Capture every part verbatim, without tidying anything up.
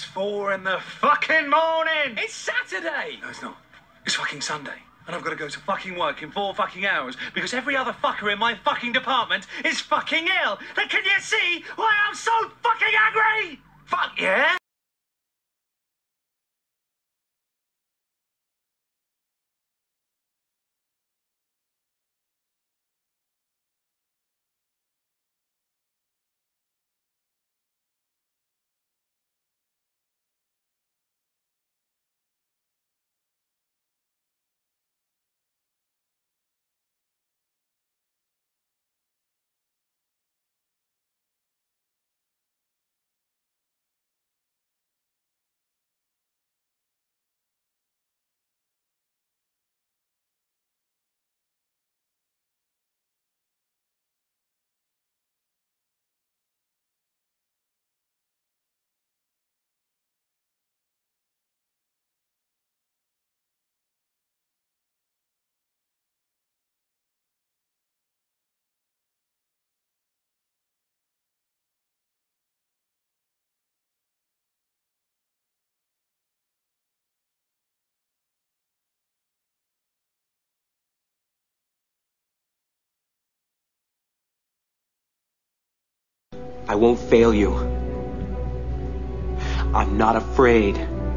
four in the fucking morning! It's Saturday! No, it's not. It's fucking Sunday. And I've got to go to fucking work in four fucking hours because every other fucker in my fucking department is fucking ill. And can you see why I'm so fucking angry? Fuck yeah! I won't fail you. I'm not afraid.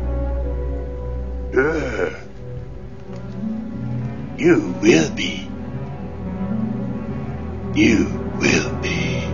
Uh, you will be. You will be.